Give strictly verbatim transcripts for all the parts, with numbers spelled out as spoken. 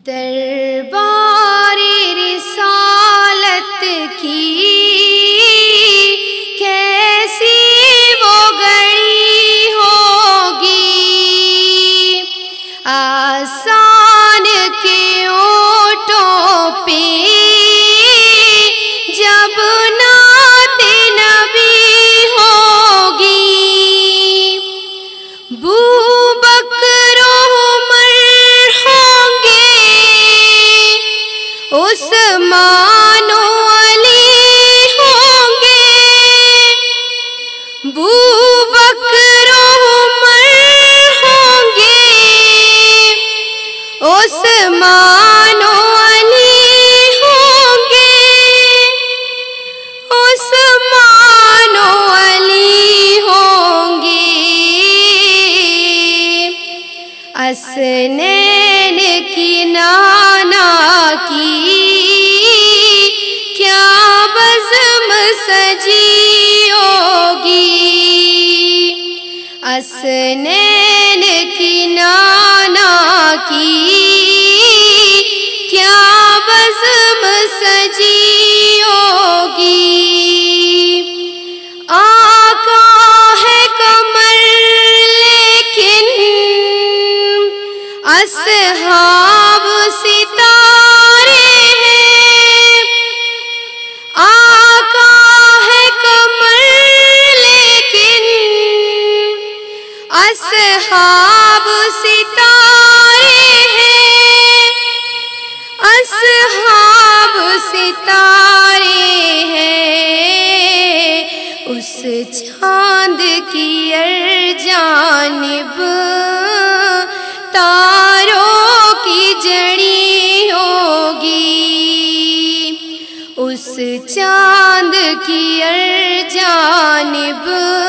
دربار رسالت کی کیسی وہ گھڑی ہوگی، آسان کے اونٹوں پہ جب نعت نبی ہوگی، بو بکر و عمر ہوں گے، عثمان و علی ہوں گے، بو بکر و عمر ہوں گے، عثمان و علی ہوں گے، عثمان و علی ہوں گے، حسنین کی نانا کی کیا بزم سجی ہوگی، حسنین کی نانا کی کیا بزم سجی ہوگی، آقا ہے قمر لیکن اصحاب ستارے ہیں، آقا ہے قمر لیکن اصحاب ستارے ہیں، اصحاب ستارے ہیں، اس چاند کی ارجانب تاروں کی جڑی ہوگی، اس چاند کی ارجانب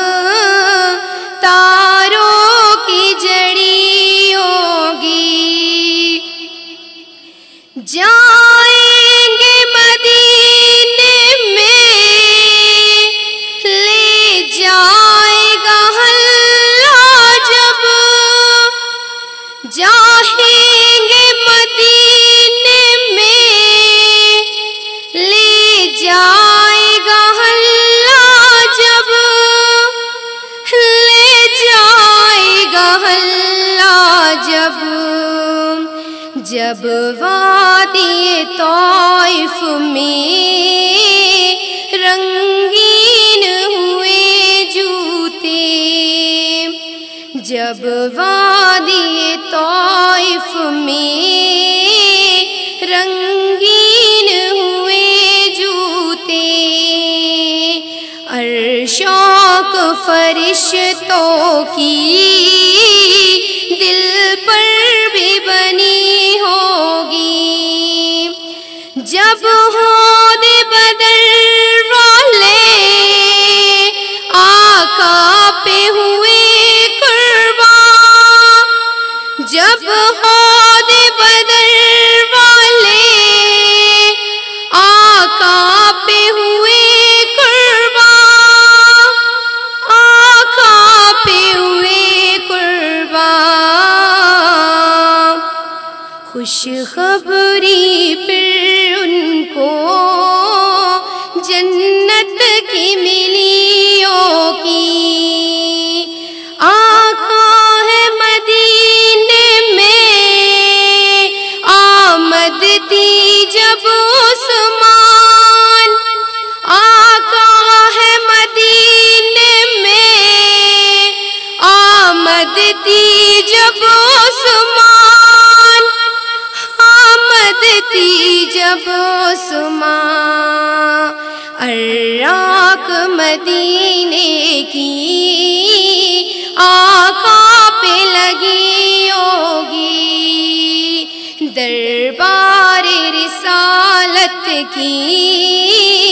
تاروں کی جڑی ہوگی، جائیں گے مدینے میں لے جائے گا اللہ جب، جائیں گے مدینے میں لے جائے گا اللہ جب، لے جائے گا اللہ جب، جب وادی طائف میں رنگین ہوئے جوتے، جب وادی طائف میں رنگین ہوئے جوتے، عرشاک فرشتوں کی دل پر بھی بنی ہوگی، جب ہود بدر والے آقا پہ ہوئے قربان، جب ہود بدر والے آقا پہ ہوئے قربان، آقا پہ ہوئے قربان، خوش خبری پھر ان کو جنت کی ملی ہوگی، آقا ہے مدینے میں آمد تھی جب عثمان، آقا ہے مدینے میں آمد تھی جب عثمان، آمد تھی جب عثمان، عراق مدینے کی آقا پہ لگی ہوگی، دربار رسالت کی